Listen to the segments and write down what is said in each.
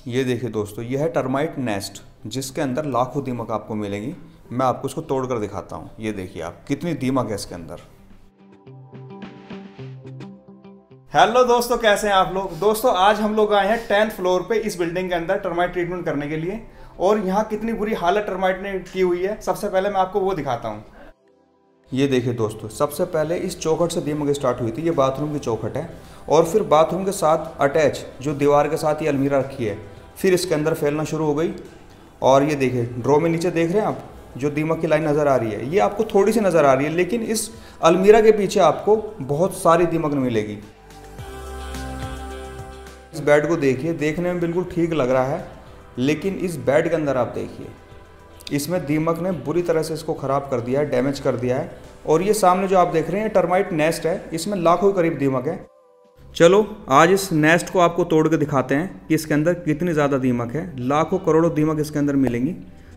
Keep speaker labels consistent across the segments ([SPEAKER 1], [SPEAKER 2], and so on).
[SPEAKER 1] ये देखिए दोस्तों, यह है टर्माइट नेस्ट जिसके अंदर लाखों दीमक आपको मिलेंगी। मैं आपको इसको तोड़ कर दिखाता हूँ। ये देखिए आप, कितनी दीमक है इसके अंदर। हेलो दोस्तों, कैसे हैं आप लोग। दोस्तों आज हम लोग आए हैं 10th फ्लोर पे इस बिल्डिंग के अंदर टर्माइट ट्रीटमेंट करने के लिए। और यहाँ कितनी बुरी हालत टर्माइट ने की हुई है, सबसे पहले मैं आपको वो दिखाता हूँ। ये देखिए दोस्तों, सबसे पहले इस चौखट से दीमक स्टार्ट हुई थी। ये बाथरूम की चौखट है और फिर बाथरूम के साथ अटैच जो दीवार के साथ ये अलमीरा रखी है, फिर इसके अंदर फैलना शुरू हो गई। और ये देखिए ड्रॉ में नीचे देख रहे हैं आप, जो दीमक की लाइन नज़र आ रही है, ये आपको थोड़ी सी नज़र आ रही है, लेकिन इस अलमीरा के पीछे आपको बहुत सारी दीमक मिलेगी। इस बेड को देखिए, देखने में बिल्कुल ठीक लग रहा है, लेकिन इस बेड के अंदर आप देखिए, इसमें दीमक ने बुरी तरह से इसको ख़राब कर दिया है, डैमेज कर दिया है। और ये सामने जो आप देख रहे हैं टर्माइट नेस्ट है, इसमें लाखों के करीब दीमक है। चलो आज इस नेस्ट को आपको तोड़ के दिखाते हैं कि इसके अंदर कितनी ज़्यादा दीमक है। लाखों करोड़ों दीमक इसके अंदर मिलेंगी।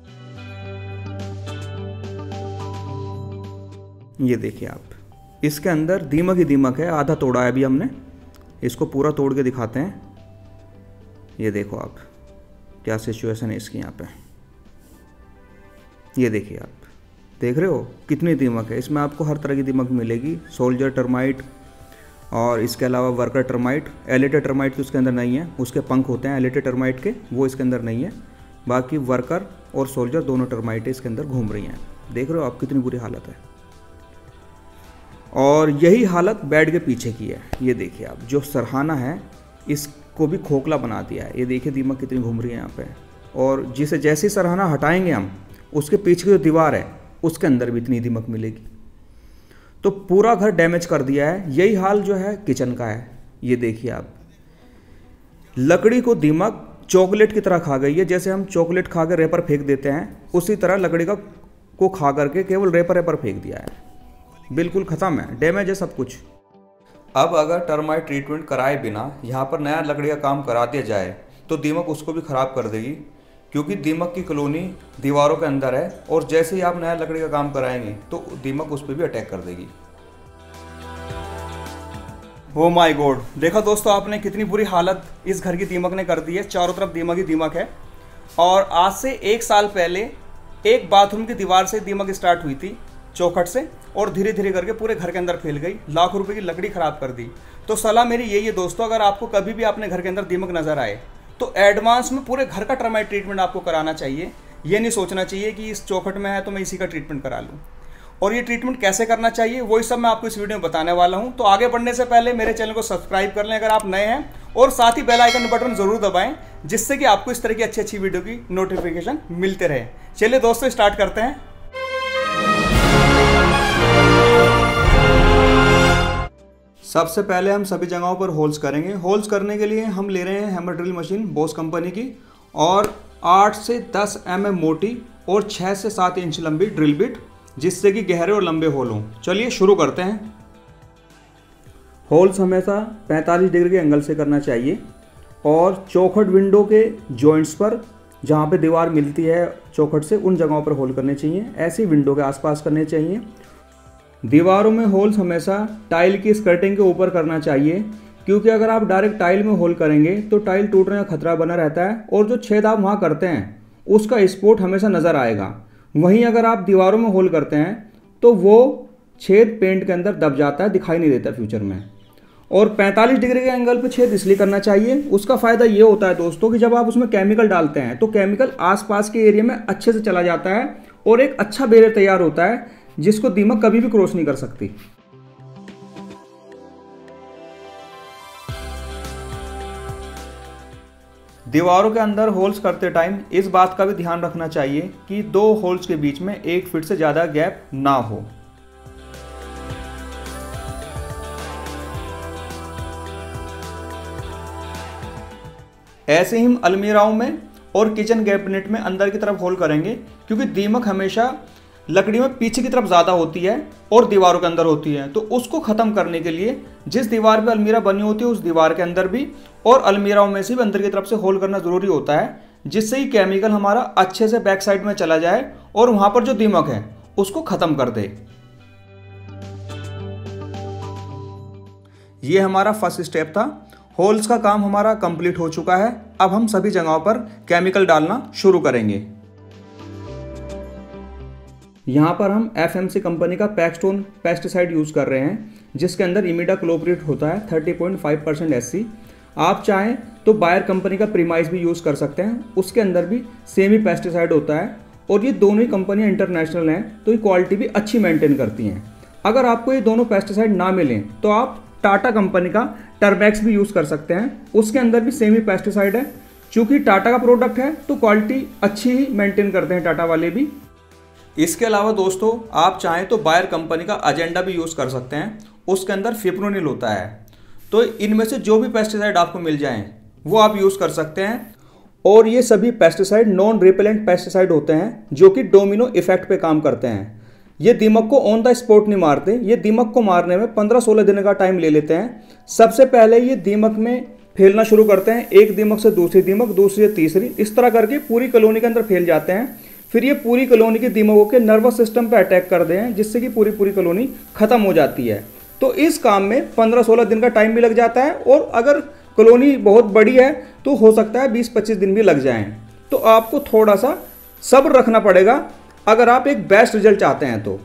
[SPEAKER 1] ये देखिए आप, इसके अंदर दीमक ही दीमक है। आधा तोड़ा है अभी हमने, इसको पूरा तोड़ के दिखाते हैं। ये देखो आप, क्या सिचुएशन है इसकी यहाँ पे। ये देखिए आप, देख रहे हो कितनी दीमक है। इसमें आपको हर तरह की दीमक मिलेगी, सोल्जर टर्माइट और इसके अलावा वर्कर टर्माइट। एलिटेड टर्माइट तो इसके अंदर नहीं है, उसके पंख होते हैं एलिटेड टर्माइट के, वो इसके अंदर नहीं है। बाकी वर्कर और सोल्जर दोनों टर्माइटें इसके अंदर घूम रही हैं। देख रहे हो आप कितनी बुरी हालत है। और यही हालत बेड के पीछे की है। ये देखिए आप, जो सरहाना है इसको भी खोखला बना दिया है। ये देखिए दीमक कितनी घूम रही है यहाँ पे। और जिसे जैसे ही सरहाना हटाएंगे हम, उसके पीछे की जो दीवार है उसके अंदर भी इतनी दीमक मिलेगी। तो पूरा घर डैमेज कर दिया है। यही हाल जो है किचन का है। ये देखिए आप, लकड़ी को दीमक चॉकलेट की तरह खा गई है। जैसे हम चॉकलेट खा कर रेपर फेंक देते हैं, उसी तरह लकड़ी को खा करके केवल रेपर फेंक दिया है। बिल्कुल ख़त्म है, डैमेज है सब कुछ। अब अगर टर्माइट ट्रीटमेंट कराए बिना यहाँ पर नया लकड़ी का काम करा दिया जाए तो दीमक उसको भी ख़राब कर देगी, क्योंकि दीमक की कॉलोनी दीवारों के अंदर है। और जैसे ही आप नया लकड़ी का काम कराएंगे तो दीमक उस पर भी अटैक कर देगी। ओ माय गॉड, देखा दोस्तों आपने कितनी बुरी हालत इस घर की दीमक ने कर दी है। चारों तरफ दीमक ही दीमक है। और आज से 1 साल पहले एक बाथरूम की दीवार से दीमक स्टार्ट हुई थी, चौखट से, और धीरे धीरे करके पूरे घर के अंदर फैल गई। लाखों रुपए की लकड़ी खराब कर दी। तो सलाह मेरी यही है दोस्तों, अगर आपको कभी भी अपने घर के अंदर दीमक नजर आए तो एडवांस में पूरे घर का टर्माइट ट्रीटमेंट आपको कराना चाहिए। ये नहीं सोचना चाहिए कि इस चौखट में है तो मैं इसी का ट्रीटमेंट करा लूँ। और ये ट्रीटमेंट कैसे करना चाहिए वही सब मैं आपको इस वीडियो में बताने वाला हूँ। तो आगे बढ़ने से पहले मेरे चैनल को सब्सक्राइब कर लें अगर आप नए हैं, और साथ ही बेल आइकन बटन जरूर दबाएं, जिससे कि आपको इस तरह की अच्छी अच्छी वीडियो की नोटिफिकेशन मिलते रहे। चलिए दोस्तों स्टार्ट करते हैं। सबसे पहले हम सभी जगहों पर होल्स करेंगे। होल्स करने के लिए हम ले रहे हैं hammer drill machine Bosch company की, और 8 से 10 mm मोटी और 6 से 7 इंच लंबी ड्रिल बिट, जिससे कि गहरे और लंबे होल हों। चलिए शुरू करते हैं। होल्स हमेशा 45 डिग्री के एंगल से करना चाहिए, और चौखट विंडो के जॉइंट्स पर जहाँ पे दीवार मिलती है चौखट से, उन जगहों पर होल करने चाहिए। ऐसे विंडो के आसपास करने चाहिए। दीवारों में होल्स हमेशा टाइल की स्कर्टिंग के ऊपर करना चाहिए, क्योंकि अगर आप डायरेक्ट टाइल में होल करेंगे तो टाइल टूटने का खतरा बना रहता है, और जो छेद आप वहाँ करते हैं उसका स्पॉट हमेशा नज़र आएगा। वहीं अगर आप दीवारों में होल करते हैं तो वो छेद पेंट के अंदर दब जाता है, दिखाई नहीं देता फ्यूचर में। और 45 डिग्री के एंगल पर छेद इसलिए करना चाहिए, उसका फ़ायदा ये होता है दोस्तों कि जब आप उसमें केमिकल डालते हैं तो केमिकल आसपास के एरिया में अच्छे से चला जाता है, और एक अच्छा बैरियर तैयार होता है जिसको दीमक कभी भी क्रॉस नहीं कर सकती। दीवारों के अंदर होल्स करते टाइम इस बात का भी ध्यान रखना चाहिए कि 2 होल्स के बीच में 1 फीट से ज़्यादा गैप ना हो। ऐसे ही हम अलमीराओं में और किचन कैबिनेट में अंदर की तरफ होल करेंगे, क्योंकि दीमक हमेशा लकड़ी में पीछे की तरफ ज़्यादा होती है और दीवारों के अंदर होती है। तो उसको ख़त्म करने के लिए जिस दीवार पे अलमीरा बनी होती है उस दीवार के अंदर भी और अलमीराओं में से भी अंदर की तरफ से होल करना ज़रूरी होता है, जिससे ही केमिकल हमारा अच्छे से बैक साइड में चला जाए और वहाँ पर जो दीमक है उसको ख़त्म कर दे। ये हमारा फर्स्ट स्टेप था होल्स का काम हमारा कंप्लीट हो चुका है। अब हम सभी जगहों पर केमिकल डालना शुरू करेंगे। यहाँ पर हम FMC कंपनी का पैक्सटोन पेस्टिसाइड यूज़ कर रहे हैं, जिसके अंदर इमिडाक्लोप्रिड होता है 30.5% SC। आप चाहें तो बायर कंपनी का प्रीमाइज भी यूज़ कर सकते हैं, उसके अंदर भी सेम ही पेस्टिसाइड होता है और ये दोनों ही कंपनियां इंटरनेशनल हैं, तो ये क्वालिटी भी अच्छी मेंटेन करती हैं। अगर आपको ये दोनों पेस्टिसाइड ना मिलें तो आप टाटा कंपनी का टर्मैक्स भी यूज़ कर सकते हैं, उसके अंदर भी सेम ही पेस्टिसाइड है। चूँकि टाटा का प्रोडक्ट है तो क्वालिटी अच्छी ही मेंटेन करते हैं टाटा वाले भी। इसके अलावा दोस्तों आप चाहें तो बायर कंपनी का एजेंडा भी यूज़ कर सकते हैं, उसके अंदर फिप्रोनिल होता है। तो इनमें से जो भी पेस्टिसाइड आपको मिल जाएं वो आप यूज़ कर सकते हैं। और ये सभी पेस्टिसाइड नॉन रिपेलेंट पेस्टिसाइड होते हैं जो कि डोमिनो इफेक्ट पे काम करते हैं। ये दीमक को ऑन द स्पॉट नहीं मारते, ये दीमक को मारने में 15-16 दिन का टाइम ले लेते हैं। सबसे पहले ये दीमक में फैलना शुरू करते हैं, एक दीमक से दूसरी दीमक, दूसरी से तीसरी, इस तरह करके पूरी कॉलोनी के अंदर फैल जाते हैं। फिर ये पूरी कॉलोनी के दीमकों के नर्वस सिस्टम पे अटैक कर दें, जिससे कि पूरी कॉलोनी खत्म हो जाती है। तो इस काम में 15-16 दिन का टाइम भी लग जाता है और अगर कॉलोनी बहुत बड़ी है तो हो सकता है 20-25 दिन भी लग जाएं। तो आपको थोड़ा सा सब्र रखना पड़ेगा अगर आप एक बेस्ट रिजल्ट चाहते हैं। तो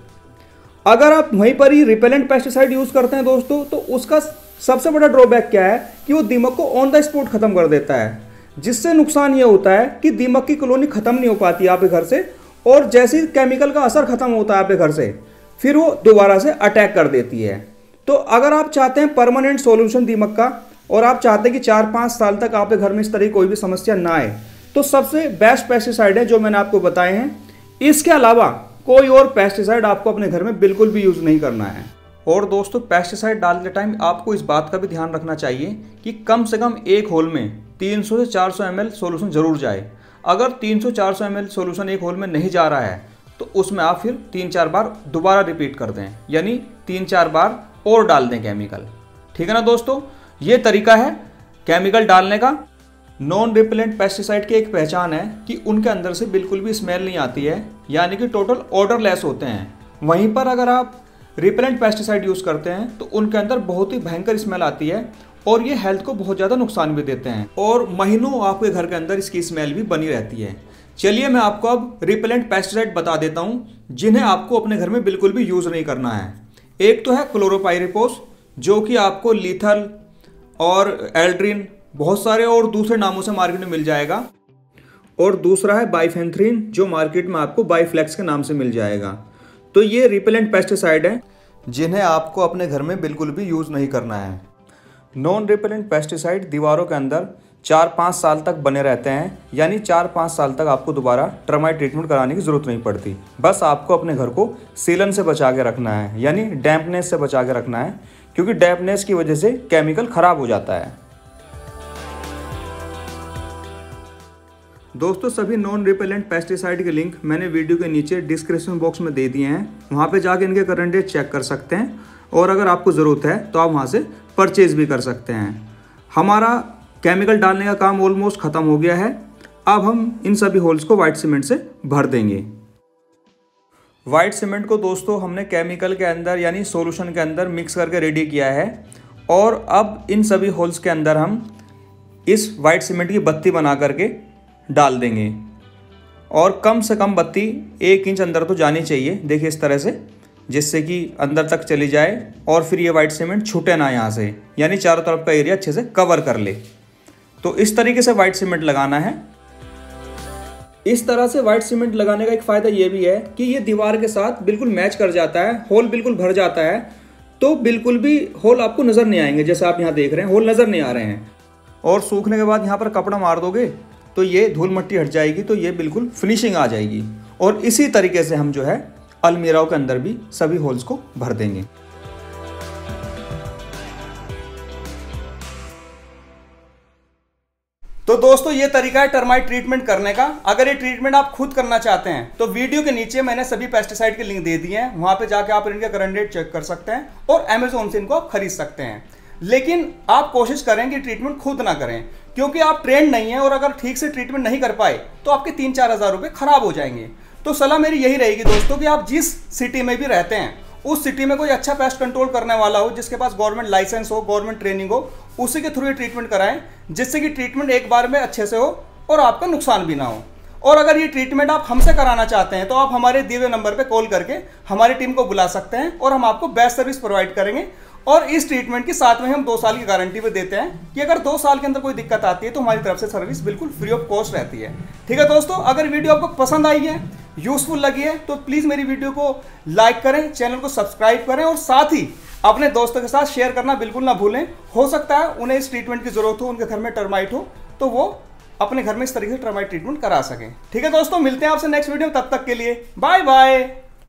[SPEAKER 1] अगर आप वहीं पर ही रिपेलेंट पेस्टिसाइड यूज़ करते हैं दोस्तों, तो उसका सबसे बड़ा ड्रॉबैक क्या है कि वो दीमक को ऑन द स्पॉट खत्म कर देता है, जिससे नुकसान ये होता है कि दीमक की कॉलोनी खत्म नहीं हो पाती आपके घर से, और जैसे ही केमिकल का असर खत्म होता है आपके घर से, फिर वो दोबारा से अटैक कर देती है। तो अगर आप चाहते हैं परमानेंट सॉल्यूशन दीमक का, और आप चाहते हैं कि 4-5 साल तक आपके घर में इस तरह की कोई भी समस्या ना आए, तो सबसे बेस्ट पेस्टिसाइड है जो मैंने आपको बताए हैं। इसके अलावा कोई और पेस्टिसाइड आपको अपने घर में बिल्कुल भी यूज़ नहीं करना है। और दोस्तों पेस्टिसाइड डालते टाइम आपको इस बात का भी ध्यान रखना चाहिए कि कम से कम एक होल में 300 से 400 ml सोल्यूशन जरूर जाए। अगर 300-400 ml सोल्यूशन एक होल में नहीं जा रहा है तो उसमें आप फिर 3-4 बार दोबारा रिपीट कर दें, यानी 3-4 बार और डाल दें केमिकल। ठीक है ना दोस्तों, ये तरीका है केमिकल डालने का। नॉन रिपेलेंट पेस्टिसाइड की एक पहचान है कि उनके अंदर से बिल्कुल भी स्मेल नहीं आती है, यानी कि टोटल ऑर्डरलेस होते हैं। वहीं पर अगर आप रिपेलेंट पेस्टिसाइड यूज़ करते हैं तो उनके अंदर बहुत ही भयंकर स्मेल आती है और ये हेल्थ को बहुत ज़्यादा नुकसान भी देते हैं, और महीनों आपके घर के अंदर इसकी स्मेल भी बनी रहती है। चलिए मैं आपको अब रिपेलेंट पेस्टिसाइड बता देता हूँ जिन्हें आपको अपने घर में बिल्कुल भी यूज़ नहीं करना है। एक तो है क्लोरोपाइरिफॉस, जो कि आपको लीथल और एल्ड्रिन बहुत सारे और दूसरे नामों से मार्केट में मिल जाएगा। और दूसरा है बाइफेंथ्रीन, जो मार्केट में आपको बाइफ्लेक्स के नाम से मिल जाएगा। तो ये रिपेलेंट पेस्टिसाइड हैं जिन्हें आपको अपने घर में बिल्कुल भी यूज़ नहीं करना है। नॉन रिपेलेंट पेस्टिसाइड दीवारों के अंदर 4-5 साल तक बने रहते हैं, यानी 4-5 साल तक आपको दोबारा टर्माइट ट्रीटमेंट कराने की ज़रूरत नहीं पड़ती। बस आपको अपने घर को सीलन से बचा के रखना है, यानी डैम्पनेस से बचा के रखना है, क्योंकि डैम्पनेस की वजह से केमिकल ख़राब हो जाता है। दोस्तों सभी नॉन रिपेलेंट पेस्टिसाइड के लिंक मैंने वीडियो के नीचे डिस्क्रिप्शन बॉक्स में दे दिए हैं, वहाँ पे जाके इनके करंट रेट चेक कर सकते हैं, और अगर आपको ज़रूरत है तो आप वहाँ से परचेज़ भी कर सकते हैं। हमारा केमिकल डालने का काम ऑलमोस्ट ख़त्म हो गया है। अब हम इन सभी होल्स को वाइट सीमेंट से भर देंगे। वाइट सीमेंट को दोस्तों हमने केमिकल के अंदर यानी सॉल्यूशन के अंदर मिक्स करके रेडी किया है, और अब इन सभी होल्स के अंदर हम इस वाइट सीमेंट की बत्ती बना करके डाल देंगे। और कम से कम बत्ती 1 इंच अंदर तो जानी चाहिए, देखिए इस तरह से, जिससे कि अंदर तक चली जाए और फिर ये वाइट सीमेंट छूटे ना यहाँ से, यानी चारों तरफ का एरिया अच्छे से कवर कर ले। तो इस तरीके से वाइट सीमेंट लगाना है। इस तरह से वाइट सीमेंट लगाने का एक फ़ायदा ये भी है कि ये दीवार के साथ बिल्कुल मैच कर जाता है, होल बिल्कुल भर जाता है, तो बिल्कुल भी होल आपको नज़र नहीं आएंगे। जैसे आप यहाँ देख रहे हैं होल नज़र नहीं आ रहे हैं। और सूखने के बाद यहाँ पर कपड़ा मार दोगे तो ये धूल मिट्टी हट जाएगी, तो ये बिल्कुल फिनिशिंग आ जाएगी। और इसी तरीके से हम जो है अलमीराओं के अंदर भी सभी होल्स को भर देंगे। तो दोस्तों ये तरीका है टर्माइट ट्रीटमेंट करने का। अगर ये ट्रीटमेंट आप खुद करना चाहते हैं तो वीडियो के नीचे मैंने सभी पेस्टिसाइड के लिंक दे दिए हैं, वहां पे जाके आप इनके करंट रेट चेक कर सकते हैं और अमेजोन से इनको आप खरीद सकते हैं। लेकिन आप कोशिश करें कि ट्रीटमेंट खुद ना करें, क्योंकि आप ट्रेंड नहीं है और अगर ठीक से ट्रीटमेंट नहीं कर पाए तो आपके 3-4 हज़ार रुपये खराब हो जाएंगे। तो सलाह मेरी यही रहेगी दोस्तों कि आप जिस सिटी में भी रहते हैं उस सिटी में कोई अच्छा पेस्ट कंट्रोल करने वाला हो, जिसके पास गवर्नमेंट लाइसेंस हो, गवर्नमेंट ट्रेनिंग हो, उसी के थ्रू ये ट्रीटमेंट कराएं, जिससे कि ट्रीटमेंट एक बार में अच्छे से हो और आपका नुकसान भी ना हो। और अगर ये ट्रीटमेंट आप हमसे कराना चाहते हैं तो आप हमारे दिए हुए नंबर पे कॉल करके हमारी टीम को बुला सकते हैं और हम आपको बेस्ट सर्विस प्रोवाइड करेंगे। और इस ट्रीटमेंट के साथ में हम 2 साल की गारंटी भी देते हैं कि अगर 2 साल के अंदर कोई दिक्कत आती है तो हमारी तरफ से सर्विस बिल्कुल फ्री ऑफ कॉस्ट रहती है। ठीक है दोस्तों, अगर वीडियो आपको पसंद आई है, यूजफुल लगी है, तो प्लीज़ मेरी वीडियो को लाइक करें, चैनल को सब्सक्राइब करें और साथ ही अपने दोस्तों के साथ शेयर करना बिल्कुल ना भूलें। हो सकता है उन्हें इस ट्रीटमेंट की जरूरत हो, उनके घर में टर्माइट हो, तो वो अपने घर में इस तरीके से टर्माइट ट्रीटमेंट करा सकें। ठीक है दोस्तों, मिलते हैं आपसे नेक्स्ट वीडियो, तब तक के लिए बाय बाय।